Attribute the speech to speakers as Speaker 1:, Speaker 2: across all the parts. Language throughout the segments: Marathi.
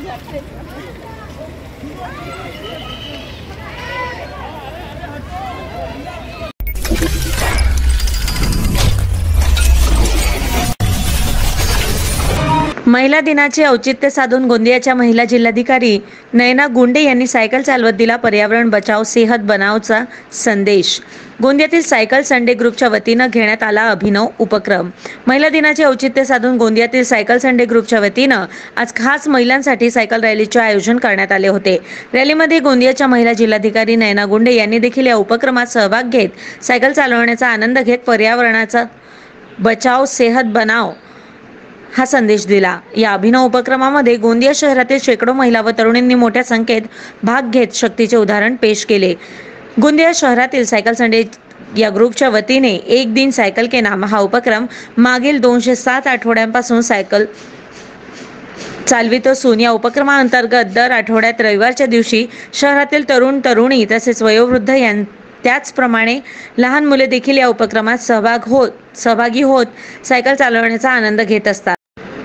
Speaker 1: महिला दिनाचे औचित्य साधून गोंदियाच्या महिला जिल्हाधिकारी नयना गुंडे यांनी सायकल चालवत दिला पर्यावरण बचाव सेहत बनावचा संदेश। गोंदियातील सायकल संडे ग्रुपच्या वतीनं घेण्यात आला अभिनव उपक्रम। महिला दिनाचे औचित्य साधून गोंदियातील सायकल संडे ग्रुपच्या वतीनं आज खास महिलांसाठी सायकल रॅलीचे आयोजन करण्यात आले होते। रॅलीमध्ये गोंदियाच्या महिला जिल्हाधिकारी नयना गुंडे यांनी देखील या उपक्रमात सहभाग घेत सायकल चालवण्याचा आनंद घेत पर्यावरणाचा बचाव सेहत बनाव हा संदेश दिला। या अभिनव उपक्रमामध्ये गोंदिया शहरातील शेकडो महिला व तरुणींनी मोठ्या संख्येत भाग घेत शक्तीचे उदाहरण पेश केले। गोंदिया शहरातील सायकल संडे या ग्रुपच्या वतीने एक दिन सायकल के नाम हा उपक्रम मागील 207 आठवड्यांपासून सायकल चालवित असून या उपक्रमाअंतर्गत दर आठवड्यात रविवारच्या दिवशी शहरातील तरुण तरुणी तसेच वयोवृद्ध त्याचप्रमाणे लहान मुले देखील या उपक्रमात सहभागी होत सायकल चालवण्याचा आनंद घेत असतात।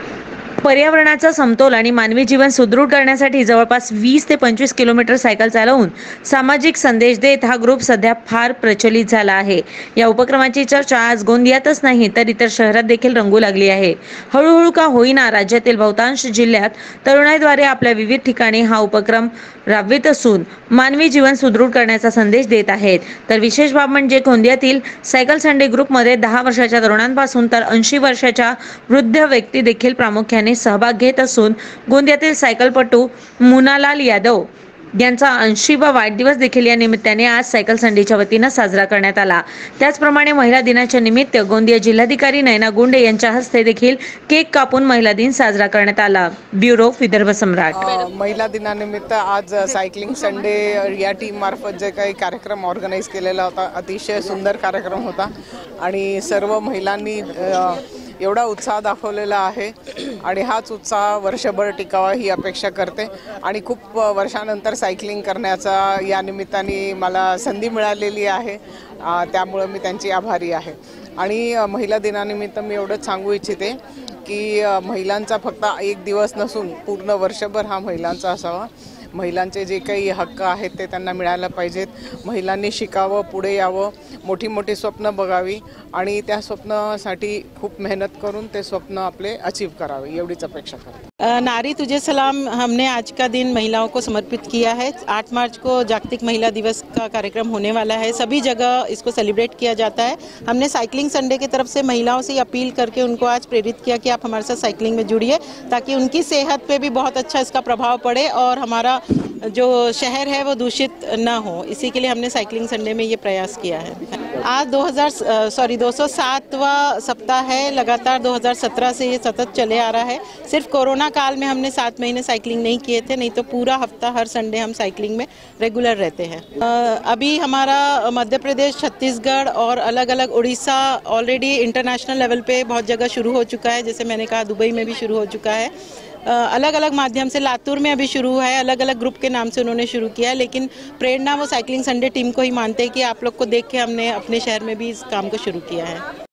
Speaker 1: पर्यावरणाचा समतोल आणि मानवी जीवन सुदृढ करण्यासाठी जवळपास 20 ते 25 किलोमीटर सायकल चालवून सामाजिक संदेश देत हा ग्रुप सध्या फार प्रचलित झाला आहे। या उपक्रमाची चर्चा आज गोंदियातच नाही तर इतर शहरात देखील रंगू लागली आहे। हळूहळू का होईना राज्यातील बहुतांश जिल्ह्यात तरुणाईद्वारे आपल्या विविध ठिकाणी हा उपक्रम राबवित असून मानवी जीवन सुदृढ करण्याचा संदेश देत आहेत। तर विशेष बाब म्हणजे गोंदियातील सायकल संडे ग्रुपमध्ये 10 वर्षाच्या तरुणांपासून तर 80 वर्षाच्या वृद्ध व्यक्ती देखील प्रामुख्याने सहभाग घेत असून गोंदियातील सायकलपटू मुनालाल यादव यांचा 80वा वाढदिवस देखील या निमित्ताने आज सायकल संडेच्या वतीनं साजरा करण्यात आला। त्याचप्रमाणे महिला दिनाच्या निमित्त गोंदिया जिल्हाधिकारी नयना गुंडे यांच्या हस्ते देखील केक कापून महिला दिन साजरा करण्यात आला। ब्युरो विदर्भ सम्राट।
Speaker 2: महिला दिनानिमित्त आज सायकलिंग संडे या टीम मार्फत जे काही कार्यक्रम ऑर्गनाइज केलेला होता अतिशय सुंदर कार्यक्रम होता आणि सर्व महिलांनी एवढा उत्साह दाखवलेला आहे आणि हाच उत्साह वर्षभर टिकावा ही अपेक्षा करते आणि खूप वर्षानंतर सायकलिंग करण्याचा या निमित्ताने मला संधी मिळालेली आहे, त्यामुळे मी त्यांची आभारी आहे। आणि महिला दिनानिमित्त मी एवढंच सांगू इच्छिते की महिलांचा फक्त एक दिवस नसून पूर्ण वर्षभर हा महिलांचा असावा। महिलांचे जे काही हक्क आहेत ते त्यांना मिळायला पाहिजेत। महिलांनी शिकावं, पुढे यावं, मोठी मोठी स्वप्न बघावी आणि त्या स्वप्नासाठी खूप मेहनत करून ते स्वप्न आपले अचीव करावे एवढीच अपेक्षा करते।
Speaker 3: नारी तुझे सलाम हमने आज का दिन महिलाओं को समर्पित किया है। 8 मार्च को जागतिक महिला दिवस का कार्यक्रम होने वाला है, सभी जगह इसको सेलिब्रेट किया जाता है। हमने साइकिलिंग संडे की तरफ से महिलाओं से अपील करके उनको आज प्रेरित किया कि आप हमारे साथ साइकिलिंग में जुड़िए ताकि उनकी सेहत पे भी बहुत अच्छा इसका प्रभाव पड़े और हमारा जो शहर है वो दूषित न हो, इसी के लिए हमने साइकिलिंग संडे में ये प्रयास किया है। आज 207वां सप्ताह है, लगातार 2017 से ये सतत चले आ रहा है। सिर्फ कोरोना काल में हमने 7 महीने साइकिलिंग नहीं किए थे, नहीं तो पूरा हफ्ता हर संडे हम साइकिलिंग में रेगुलर रहते हैं। अभी हमारा मध्य प्रदेश, छत्तीसगढ़ और अलग अलग उड़ीसा ऑलरेडी इंटरनेशनल लेवल पे बहुत जगह शुरू हो चुका है, जैसे मैंने कहा दुबई में भी शुरू हो चुका है। अलग अलग माध्यम से लातूर में अभी शुरू है, अलग अलग ग्रुप के नाम से उन्होंने शुरू किया है, लेकिन प्रेरणा वो साइकिलिंग संडे टीम को ही मानते हैं कि आप लोग को देख के हमने अपने शहर में भी इस काम को शुरू किया है।